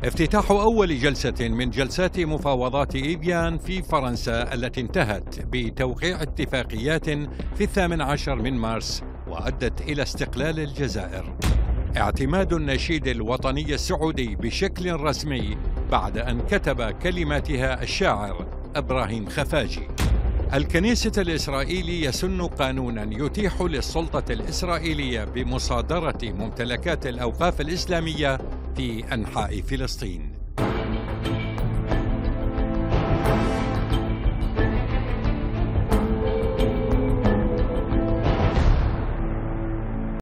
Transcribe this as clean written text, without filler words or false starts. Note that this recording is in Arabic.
افتتاح أول جلسة من جلسات مفاوضات إيفيان في فرنسا التي انتهت بتوقيع اتفاقيات في 18 من مارس وأدت إلى استقلال الجزائر. اعتماد النشيد الوطني السعودي بشكل رسمي بعد أن كتب كلماتها الشاعر إبراهيم خفاجي. الكنيسة الإسرائيلي يسن قانونا يتيح للسلطة الإسرائيلية بمصادرة ممتلكات الأوقاف الإسلامية في أنحاء فلسطين.